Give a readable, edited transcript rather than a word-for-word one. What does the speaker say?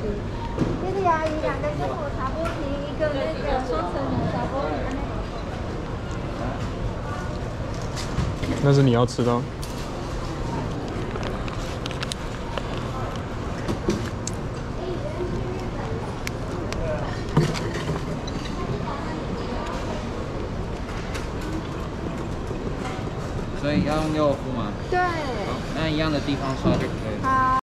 这个阿姨2个是抹茶布丁，一个那个双层抹茶布丁。 那是你要吃的哦。 所以要用右付吗？ 对。 好，那一样的地方刷就可以了。 好。